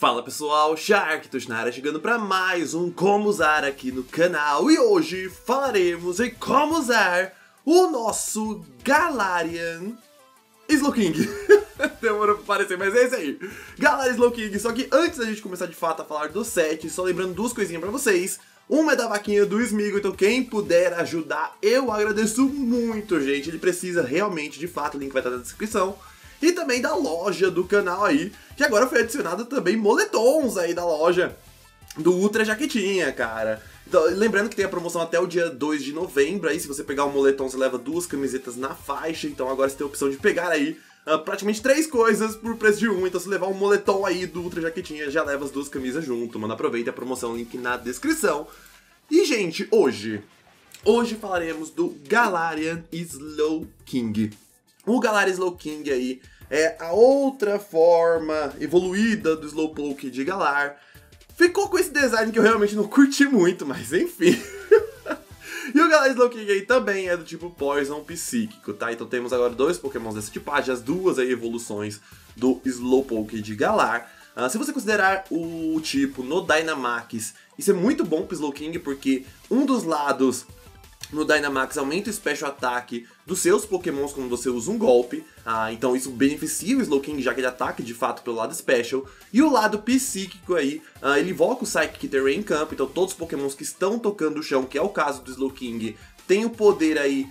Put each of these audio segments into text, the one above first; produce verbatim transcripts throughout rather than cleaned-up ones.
Fala pessoal, Sharktos na área, chegando para mais um Como Usar aqui no canal. E hoje falaremos em como usar o nosso Galarian Slowking. Demorou pra aparecer, mas é isso aí, Galarian Slowking. Só que antes da gente começar de fato a falar do set, só lembrando duas coisinhas pra vocês. Uma é da vaquinha do Smeagol, então quem puder ajudar, eu agradeço muito, gente. Ele precisa realmente, de fato, o link vai estar na descrição. E também da loja do canal aí, que agora foi adicionado também moletons aí da loja do Ultra Jaquetinha, cara. Então, lembrando que tem a promoção até o dia dois de novembro, aí se você pegar o moletom você leva duas camisetas na faixa, então agora você tem a opção de pegar aí uh, praticamente três coisas por preço de um, então se levar um moletom aí do Ultra Jaquetinha já leva as duas camisas junto, mano, aproveita a promoção, link na descrição. E gente, hoje, hoje falaremos do Galarian Slowking. O Galarian Slowking aí é a outra forma evoluída do Slowpoke de Galar. Ficou com esse design que eu realmente não curti muito, mas enfim. E o Galarian Slowking aí também é do tipo Poison Psíquico, tá? Então temos agora dois pokémons dessa tipagem, as duas aí evoluções do Slowpoke de Galar. Uh, se você considerar o tipo no Dynamax, isso é muito bom pro Slowking, porque um dos lados no Dynamax aumenta o Special Attack dos seus pokémons quando você usa um golpe, ah, então isso beneficia o Slowking, já que ele ataca de fato pelo lado Special. E o lado psíquico aí, ah, ele invoca o Psychic Terrain em campo, então todos os pokémons que estão tocando o chão, que é o caso do Slowking, tem o poder aí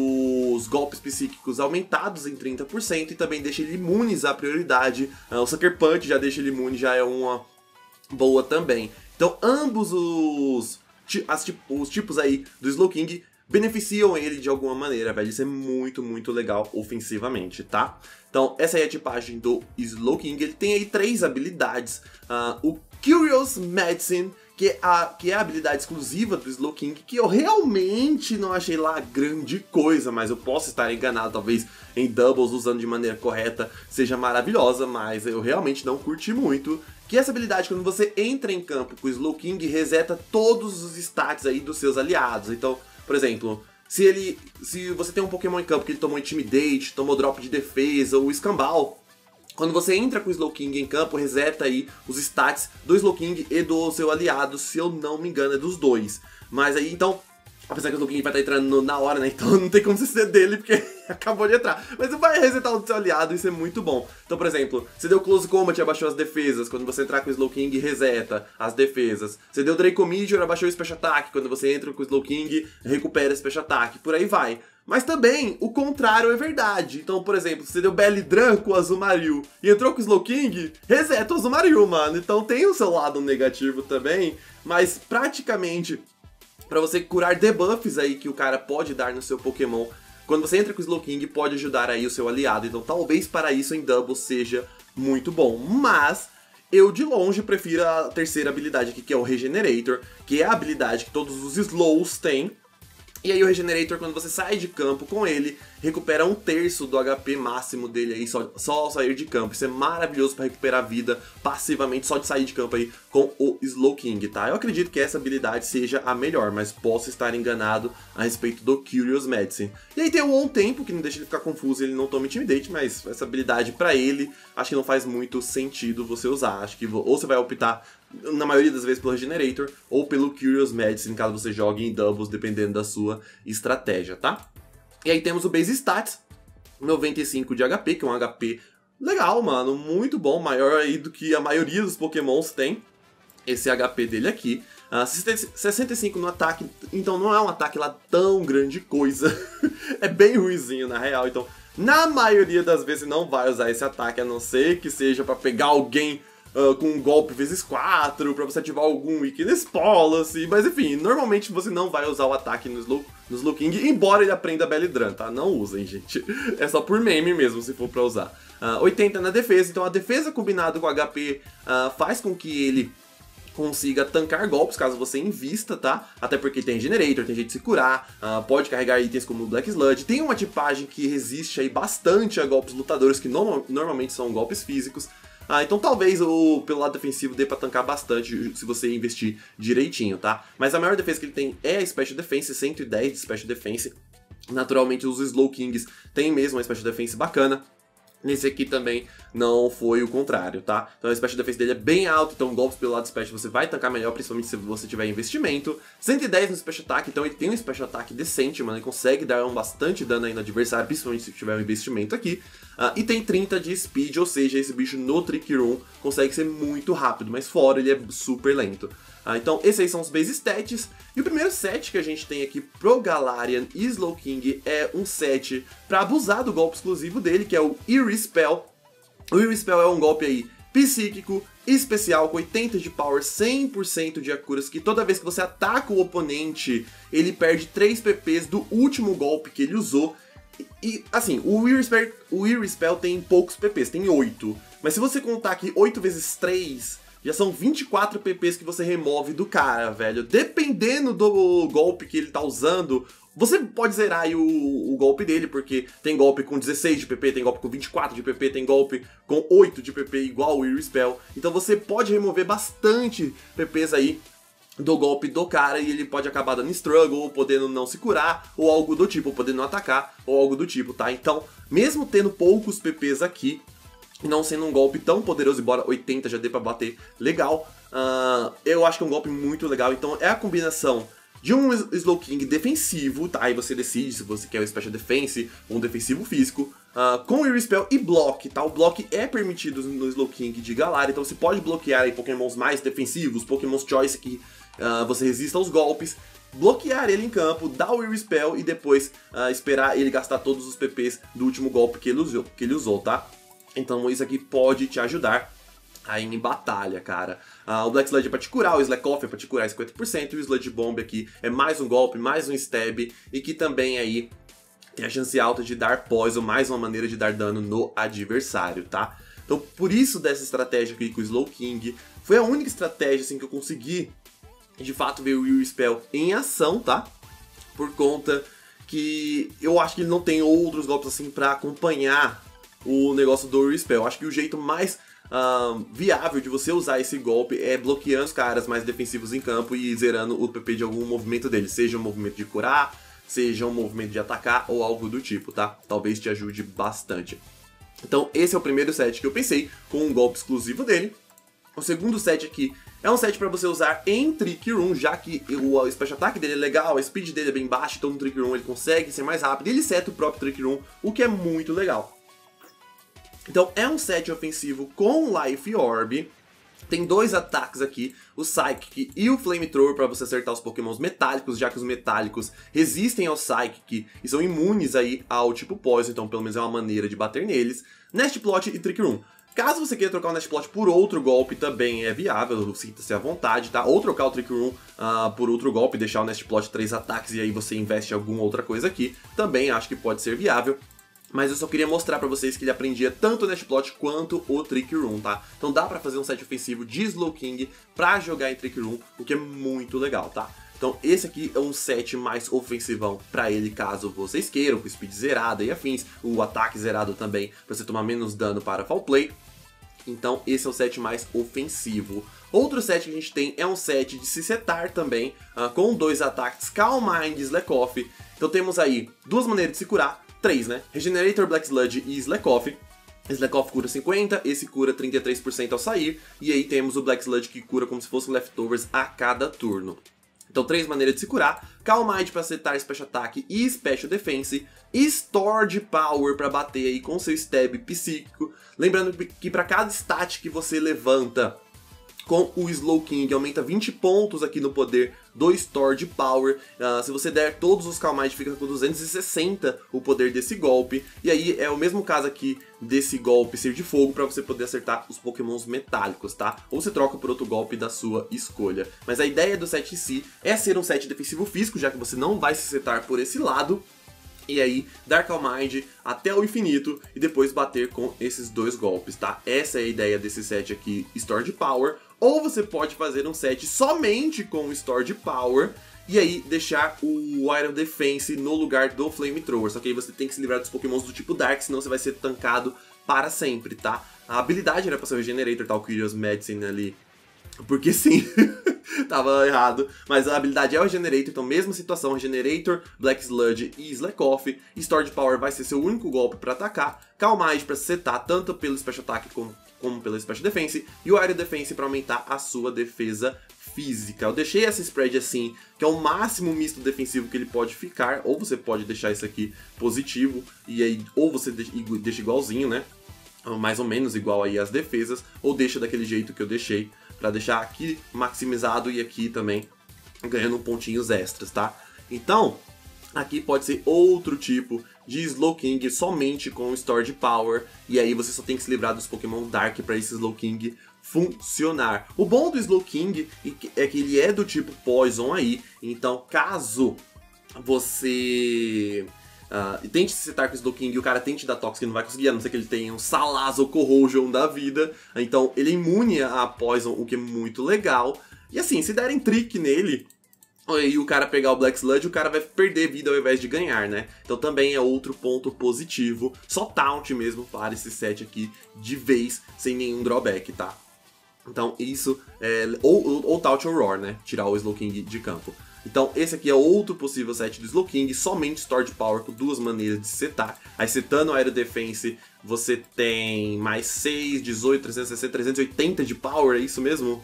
dos golpes psíquicos aumentados em trinta por cento e também deixa ele imunes à prioridade. Ah, o Sucker Punch já deixa ele imune, já é uma boa também. Então ambos os, as, os tipos aí do Slowking beneficiam ele de alguma maneira, velho. Isso é muito, muito legal ofensivamente, tá? Então, essa aí é a tipagem do Slowking. Ele tem aí três habilidades. Uh, o Curious Medicine, que é, a, que é a habilidade exclusiva do Slowking, que eu realmente não achei lá grande coisa, mas eu posso estar enganado, talvez em Doubles, usando de maneira correta, seja maravilhosa, mas eu realmente não curti muito. Que essa habilidade, quando você entra em campo com o Slowking, reseta todos os stats aí dos seus aliados. Então, por exemplo, se ele, se você tem um Pokémon em campo que ele tomou Intimidate, tomou Drop de Defesa ou Escambau, quando você entra com o Slowking em campo, reseta aí os stats do Slowking e do seu aliado, se eu não me engano é dos dois. Mas aí, então, apesar que o Slowking vai estar entrando na hora, né, então não tem como você ser dele, porque acabou de entrar. Mas você vai resetar o do seu aliado, isso é muito bom. Então, por exemplo, você deu Close Combat e abaixou as defesas, quando você entrar com o Slowking, reseta as defesas. Você deu Draco Meteor, abaixou o Special Attack, quando você entra com o Slowking, recupera o Special Attack, por aí vai. Mas também, o contrário é verdade. Então, por exemplo, você deu Bellydran com o Azumarill e entrou com o Slowking, reseta o Azumarill, mano. Então tem o seu lado negativo também, mas praticamente, pra você curar debuffs aí que o cara pode dar no seu Pokémon, quando você entra com o Slowking, pode ajudar aí o seu aliado. Então talvez para isso em Double seja muito bom. Mas eu de longe prefiro a terceira habilidade aqui, que é o Regenerator, que é a habilidade que todos os Slows têm. E aí o Regenerator, quando você sai de campo com ele, recupera um terço do H P máximo dele aí só, só ao sair de campo. Isso é maravilhoso para recuperar a vida passivamente só de sair de campo aí com o Slowking, tá? Eu acredito que essa habilidade seja a melhor, mas posso estar enganado a respeito do Curious Medicine. E aí tem o On Tempo, que não deixa ele ficar confuso, ele não toma Intimidate, mas essa habilidade para ele, acho que não faz muito sentido você usar. Acho que ou você vai optar na maioria das vezes pelo Regenerator ou pelo Curious Medicine, caso você jogue em Doubles, dependendo da sua estratégia, tá? E aí temos o Base Stats, noventa e cinco de H P, que é um H P legal, mano, muito bom, maior aí do que a maioria dos Pokémons tem, esse H P dele aqui. Uh, sessenta e cinco no ataque, então não é um ataque lá tão grande coisa, é bem ruinzinho na real, então na maioria das vezes você não vai usar esse ataque, a não ser que seja pra pegar alguém Uh, com um golpe vezes quatro, pra você ativar algum Weakness Policy, mas enfim, normalmente você não vai usar o ataque no, Slow, no Slowking, embora ele aprenda Bellydran, tá? Não usem, gente. É só por meme mesmo, se for pra usar. Uh, oitenta na defesa, então a defesa combinado com o H P uh, faz com que ele consiga tancar golpes, caso você invista, tá? Até porque tem Generator, tem jeito de se curar, uh, pode carregar itens como o Black Sludge, tem uma tipagem que resiste aí bastante a golpes lutadores, que no normalmente são golpes físicos. Ah, então talvez o, pelo lado defensivo dê pra tancar bastante se você investir direitinho, tá? Mas a maior defesa que ele tem é a Special Defense, cento e dez de Special Defense. Naturalmente os Slowkings têm mesmo uma Special Defense bacana. Nesse aqui também não foi o contrário, tá? Então a Special Defense dele é bem alto, então golpes pelo lado Special você vai tancar melhor, principalmente se você tiver investimento. cento e dez no Special Attack, então ele tem um Special Attack decente, mano, ele consegue dar um bastante dano aí no adversário, principalmente se tiver um investimento aqui. Uh, e tem trinta de Speed, ou seja, esse bicho no Trick Room consegue ser muito rápido, mas fora ele é super lento. Uh, então esses aí são os base stats, e o primeiro set que a gente tem aqui pro Galarian e Slowking é um set pra abusar do golpe exclusivo dele, que é o Eerie Spell. O Eerie Spell é um golpe aí psíquico, especial, com oitenta de power, cem por cento de accuracy, que toda vez que você ataca o oponente, ele perde três P Ps do último golpe que ele usou. E, e assim, o Eerie Spell, o Eerie Spell tem poucos P Ps, tem oito. Mas se você contar aqui oito vezes três, já são vinte e quatro P Ps que você remove do cara, velho. Dependendo do golpe que ele tá usando, você pode zerar aí o, o golpe dele, porque tem golpe com dezesseis de P P, tem golpe com vinte e quatro de P P, tem golpe com oito de P P igual o Eerie Spell. Então você pode remover bastante P Ps aí do golpe do cara, e ele pode acabar dando struggle, ou podendo não se curar, ou algo do tipo, ou podendo não atacar, ou algo do tipo, tá? Então, mesmo tendo poucos P Ps aqui, não sendo um golpe tão poderoso, embora oitenta já dê pra bater legal, uh, eu acho que é um golpe muito legal. Então é a combinação de um Slowking defensivo, tá? Aí você decide se você quer o Special Defense ou um defensivo físico, uh, com Eerie Spell e Block, tá? O Block é permitido no Slowking de Galarian, então você pode bloquear aí Pokémons mais defensivos, Pokémons Choice que uh, você resista aos golpes, bloquear ele em campo, dar o Eerie Spell e depois uh, esperar ele gastar todos os P Ps do último golpe que ele usou, que ele usou, tá? Então isso aqui pode te ajudar aí em batalha, cara. Uh, o Black Sludge é pra te curar, o Slack Off é pra te curar cinquenta por cento, e o Sludge Bomb aqui é mais um golpe, mais um stab, e que também aí tem a chance alta de dar poison, mais uma maneira de dar dano no adversário, tá? Então por isso dessa estratégia aqui com o Slowking, foi a única estratégia assim que eu consegui de fato ver o Eerie Spell em ação, tá? Por conta que eu acho que ele não tem outros golpes assim pra acompanhar o negócio do Eerie Spell. Eu acho que o jeito mais uh, viável de você usar esse golpe é bloqueando os caras mais defensivos em campo e zerando o P P de algum movimento deles, seja um movimento de curar, seja um movimento de atacar ou algo do tipo, tá? Talvez te ajude bastante. Então esse é o primeiro set que eu pensei, com um golpe exclusivo dele. O segundo set aqui é um set para você usar em Trick Room, já que o Special Attack dele é legal, a Speed dele é bem baixa, então no Trick Room ele consegue ser mais rápido, e ele seta o próprio Trick Room, o que é muito legal. Então é um set ofensivo com Life Orb, tem dois ataques aqui, o Psychic e o Flamethrower, para você acertar os Pokémons metálicos, já que os metálicos resistem ao Psychic e são imunes aí ao tipo Poison, então pelo menos é uma maneira de bater neles. Nest Plot e Trick Room. Caso você queira trocar o Nest Plot por outro golpe, também é viável, sinta-se à vontade, tá? Ou trocar o Trick Room uh, por outro golpe, deixar o Nest Plot três ataques e aí você investe em alguma outra coisa aqui, também acho que pode ser viável. Mas eu só queria mostrar pra vocês que ele aprendia tanto o Nest Plot quanto o Trick Room, tá? Então dá pra fazer um set ofensivo de Slowking pra jogar em Trick Room, o que é muito legal, tá? Então esse aqui é um set mais ofensivão pra ele, caso vocês queiram, com speed zerada e afins, o ataque zerado também, pra você tomar menos dano para Foul Play. Então esse é o set mais ofensivo. Outro set que a gente tem é um set de se setar também, uh, com dois ataques Calm Mind e Slack Off. Então temos aí duas maneiras de se curar, três, né? Regenerator, Black Sludge e Slack Off. Slack Off cura cinquenta, esse cura trinta e três por cento ao sair, e aí temos o Black Sludge que cura como se fosse Leftovers a cada turno. Então três maneiras de se curar, Calm Mind para setar Special Attack e Special Defense, Stored Power para bater aí com seu Stab psíquico. Lembrando que para cada stat que você levanta com o Slowking, aumenta vinte pontos aqui no poder do Stored Power. Uh, se você der todos os Calm Mind, fica com duzentos e sessenta o poder desse golpe. E aí é o mesmo caso aqui desse golpe ser de fogo, para você poder acertar os Pokémons metálicos, tá? Ou você troca por outro golpe da sua escolha. Mas a ideia do set em si é ser um set defensivo físico, já que você não vai se setar por esse lado. E aí, dar Calm Mind até o infinito e depois bater com esses dois golpes, tá? Essa é a ideia desse set aqui, Stored Power. Ou você pode fazer um set somente com Stored Power e aí deixar o Iron Defense no lugar do Flamethrower. Só que aí você tem que se livrar dos Pokémons do tipo Dark, senão você vai ser tancado para sempre, tá? A habilidade era pra ser o Regenerator, tá? O Curious Medicine ali. Porque sim, Tava errado. Mas a habilidade é o Regenerator, então mesma situação, Regenerator, Black Sludge e Slack Off. Stored Power vai ser seu único golpe pra atacar. Calm Mind pra setar tanto pelo Special Attack como, como pela Special Defense. E o Aerial Defense pra aumentar a sua defesa física. Eu deixei essa spread assim, que é o máximo misto defensivo que ele pode ficar. Ou você pode deixar isso aqui positivo, e aí, ou você deixa igualzinho, né? Mais ou menos igual aí as defesas, ou deixa daquele jeito que eu deixei, pra deixar aqui maximizado e aqui também ganhando pontinhos extras, tá? Então, aqui pode ser outro tipo de Slowking somente com Stored Power, e aí você só tem que se livrar dos Pokémon Dark para esse Slowking funcionar. O bom do Slowking é que ele é do tipo Poison aí, então caso você uh, tente se setar com o Slowking e o cara tente dar Toxic, não vai conseguir, a não ser que ele tenha um Salaz ou Corrosion da vida, então ele é imune a Poison, o que é muito legal. E assim, se derem Trick nele, e o cara pegar o Black Sludge, o cara vai perder vida ao invés de ganhar, né? Então também é outro ponto positivo. Só Taunt mesmo para esse set aqui de vez, sem nenhum drawback, tá? Então isso é... Ou, ou, ou Taunt ou Roar, né? Tirar o Slowking de campo. Então esse aqui é outro possível set do Slowking, somente Stored Power, com duas maneiras de setar. Aí setando o Aero Defense, você tem mais seis, dezoito, trezentos e sessenta, trezentos e oitenta de Power, é isso mesmo?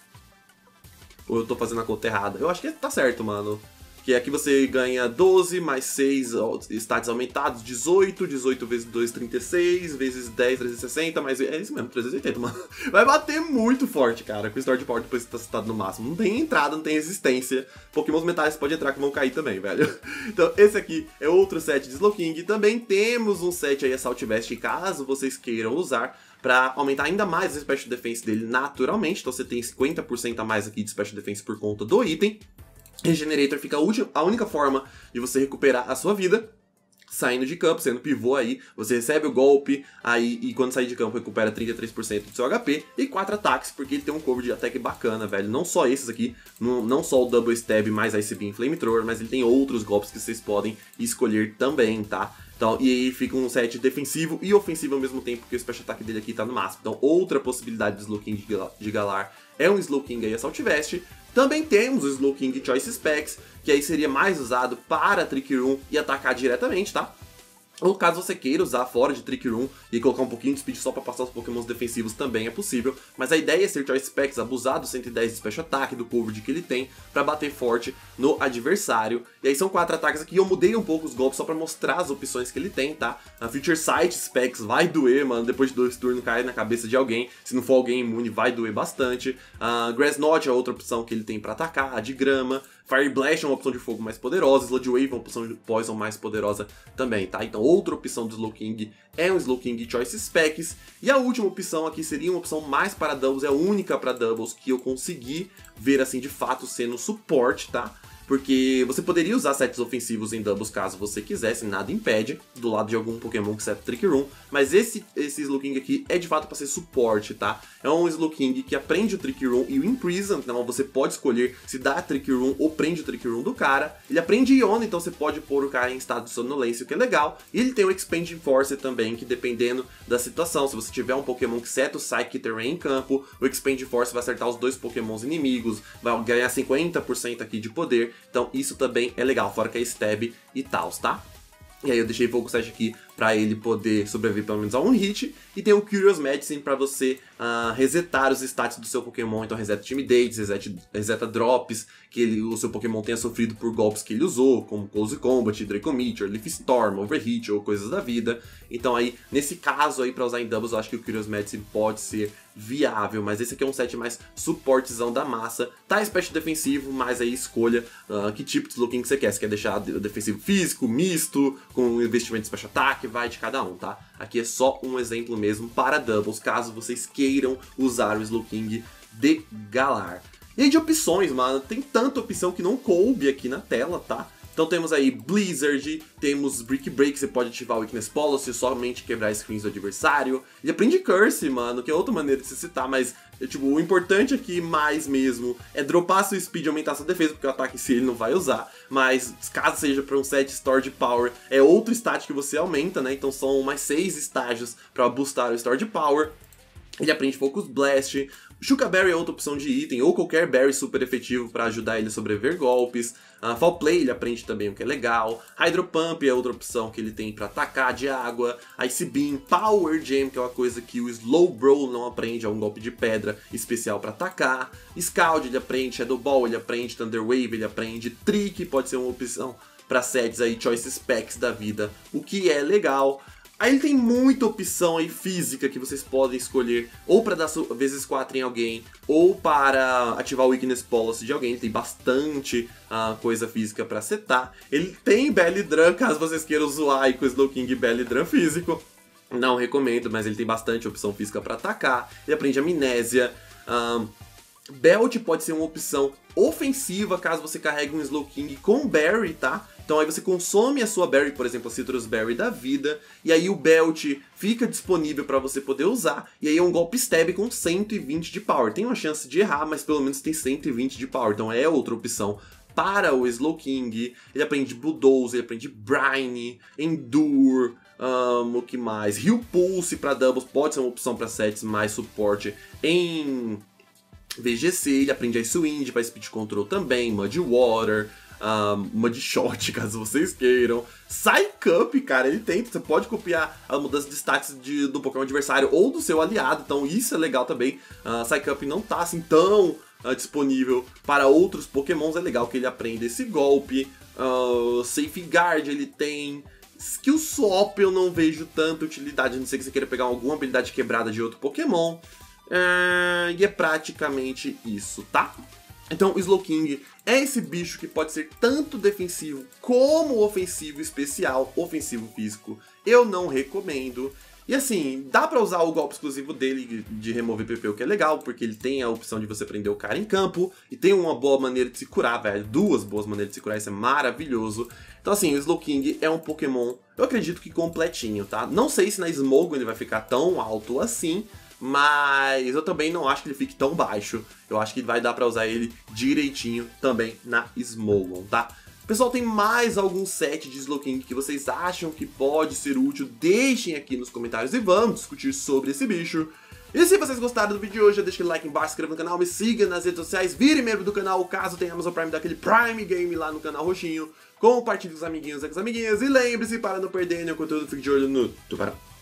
Ou eu tô fazendo a conta errada? Eu acho que tá certo, mano. Que aqui você ganha doze, mais seis stats aumentados, dezoito, dezoito vezes dois, trinta e seis, vezes dez, trezentos e sessenta, mais... É isso mesmo, trezentos e oitenta, mano. Vai bater muito forte, cara, com o Stored Power depois que tá setado no máximo. Não tem entrada, não tem resistência. Pokémons metais pode entrar que vão cair também, velho. Então esse aqui é outro set de Slowking. Também temos um set aí, Assault Vest, caso vocês queiram usar, para aumentar ainda mais a Special Defense dele naturalmente. Então você tem cinquenta por cento a mais aqui de Special Defense por conta do item. Regenerator fica a única forma de você recuperar a sua vida saindo de campo, sendo pivô aí, você recebe o golpe, aí e quando sair de campo recupera trinta e três por cento do seu H P e quatro ataques, porque ele tem um cover de attack bacana, velho. Não só esses aqui, não, não só o Double Stab mais Ice Beam Flamethrower, mas ele tem outros golpes que vocês podem escolher também, tá? Então, e aí fica um set defensivo e ofensivo ao mesmo tempo, porque o Special Attack dele aqui tá no máximo. Então outra possibilidade de Slowking de Galar é um Slowking aí Assault Vest. Também temos o Slowking Choice Specs, que aí seria mais usado para Trick Room e atacar diretamente, tá? Ou caso você queira usar fora de Trick Room e colocar um pouquinho de speed só para passar os pokémons defensivos, também é possível. Mas a ideia é ser Choice Specs, abusar do cento e dez de Special Attack, do coverage que ele tem, para bater forte no adversário. E aí são quatro ataques aqui, eu mudei um pouco os golpes só para mostrar as opções que ele tem, tá? A Future Sight Specs vai doer, mano, depois de dois turnos cair na cabeça de alguém. Se não for alguém imune, vai doer bastante. A Grass Knot é outra opção que ele tem para atacar, a de grama. Fire Blast é uma opção de fogo mais poderosa, Sludge Wave é uma opção de Poison mais poderosa também, tá? Então outra opção do Slowking é um Slowking Choice Specs. E a última opção aqui seria uma opção mais para Doubles, é a única para Doubles que eu consegui ver assim de fato sendo suporte, tá? Porque você poderia usar sets ofensivos em Doubles caso você quisesse, nada impede, do lado de algum Pokémon que serve Trick Room, mas esse, esse Slowking aqui é de fato para ser suporte, tá? É um Slowking que aprende o Trick Room e o Imprison, então você pode escolher se dá Trick Room ou prende o Trick Room do cara. Ele aprende Iona, então você pode pôr o cara em estado de sonolência, o que é legal. E ele tem o Expanding Force também, que dependendo da situação, se você tiver um Pokémon que seta o Psychic Terrain em campo, o Expanding Force vai acertar os dois Pokémons inimigos, vai ganhar cinquenta por cento aqui de poder. Então isso também é legal, fora que é stab e tal, tá? E aí eu deixei Focus Sash aqui pra ele poder sobreviver pelo menos a um hit. E tem o Curious Medicine pra você uh, resetar os stats do seu Pokémon. Então reseta Intimidates, reseta, reseta Drops, que ele, o seu Pokémon tenha sofrido por golpes que ele usou, como Close Combat, Draco Meteor, Leaf Storm, Overheat ou coisas da vida. Então aí, nesse caso aí pra usar em Doubles, eu acho que o Curious Medicine pode ser viável. Mas esse aqui é um set mais suportezão da massa. Tá Special defensivo, mas aí escolha uh, que tipo de Slowking que você quer. Você quer deixar defensivo físico, misto, com investimento de Special Attack, vai de cada um, tá? Aqui é só um exemplo mesmo para Doubles, caso vocês queiram usar o Slowking de Galar. E aí de opções, mano, tem tanta opção que não coube aqui na tela, tá? Então temos aí Blizzard, temos Brick Break, você pode ativar o Weakness Policy, somente quebrar screens do adversário. Ele aprende Curse, mano, que é outra maneira de se citar, mas tipo, o importante aqui mais mesmo é dropar seu speed e aumentar sua defesa, porque o ataque em si ele não vai usar. Mas caso seja para um set Stored Power, é outro stat que você aumenta, né? Então são mais seis estágios para boostar o Stored Power. Ele aprende Focus Blast. Shuka Berry é outra opção de item, ou qualquer berry super efetivo para ajudar ele a sobreviver golpes. Uh, Fall Play ele aprende também, o que é legal. Hydro Pump é outra opção que ele tem para atacar de água. Ice Beam, Power Jam, que é uma coisa que o Slow Bro não aprende, é um golpe de pedra especial para atacar. Scald ele aprende, Shadow Ball ele aprende, Thunder Wave ele aprende. Trick pode ser uma opção para sets aí, Choice Specs da vida, o que é legal. Aí ele tem muita opção aí física que vocês podem escolher, ou para dar vezes quatro em alguém, ou para ativar o Weakness Policy de alguém. Ele tem bastante uh, coisa física para setar. Ele tem Belly Drum, caso vocês queiram zoar aí com o Slowking Belly Drum físico. Não recomendo, mas ele tem bastante opção física para atacar. Ele aprende Amnésia. Um, Belt pode ser uma opção ofensiva caso você carregue um Slowking com Berry, tá? Então aí você consome a sua Berry, por exemplo, a Citrus Berry da vida, e aí o Belt fica disponível para você poder usar, e aí é um golpe stab com cento e vinte de power. Tem uma chance de errar, mas pelo menos tem cento e vinte de power, então é outra opção para o Slowking. Ele aprende Bulldoze, ele aprende Brine, Endure, um, o que mais? Heal Pulse para doubles, pode ser uma opção para sets mais suporte em V G C. Ele aprende Ice Wind para Speed Control também, Muddy Water, Um, Mud Shot, caso vocês queiram. Psych Up, cara, ele tem, você pode copiar a mudança de status de, do Pokémon adversário ou do seu aliado, então isso é legal também. uh, Psych Up não tá assim tão uh, disponível para outros Pokémons, é legal que ele aprenda esse golpe. uh, Safeguard ele tem. Skill Swap eu não vejo tanta utilidade, a não ser que você queira pegar alguma habilidade quebrada de outro Pokémon. uh, E é praticamente isso, tá? Então o Slowking é esse bicho que pode ser tanto defensivo como ofensivo especial, ofensivo físico. Eu não recomendo. E assim, dá pra usar o golpe exclusivo dele de remover P P, o que é legal, porque ele tem a opção de você prender o cara em campo, e tem uma boa maneira de se curar, velho, duas boas maneiras de se curar, isso é maravilhoso. Então assim, o Slowking é um Pokémon, eu acredito que completinho, tá? Não sei se na Smogon ele vai ficar tão alto assim, mas eu também não acho que ele fique tão baixo. Eu acho que vai dar pra usar ele direitinho também na Smogon, tá? Pessoal, tem mais algum set de Slowking que vocês acham que pode ser útil? Deixem aqui nos comentários e vamos discutir sobre esse bicho. E se vocês gostaram do vídeo de hoje, já deixa aquele like embaixo, se inscreva no canal, me siga nas redes sociais, vire membro do canal caso tenha Amazon Prime daquele Prime Game lá no canal roxinho. Compartilhe com os amiguinhos e com as amiguinhas e lembre-se, para não perder nenhum conteúdo, fique de olho no Tubarão.